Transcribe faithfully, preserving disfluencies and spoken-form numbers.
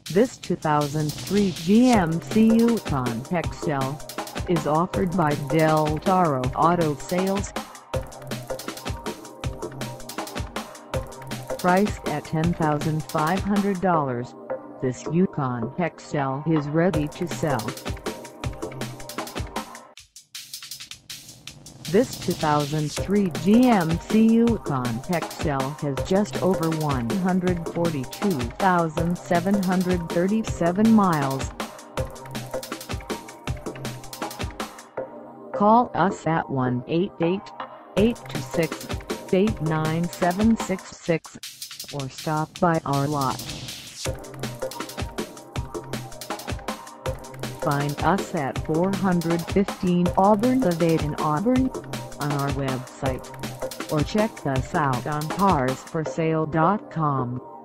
This two thousand three G M C Yukon X L is offered by Del Toro Auto Sales. Priced at ten thousand five hundred dollars, this Yukon X L is ready to sell. This two thousand three G M C Yukon X L has just over one hundred forty-two thousand seven hundred thirty-seven miles. Call us at one eight eight, eight two six, eight nine seven six six or stop by our lot. Find us at four fifteen Auburn Ave in Auburn on our website, or check us out on cars for sale dot com.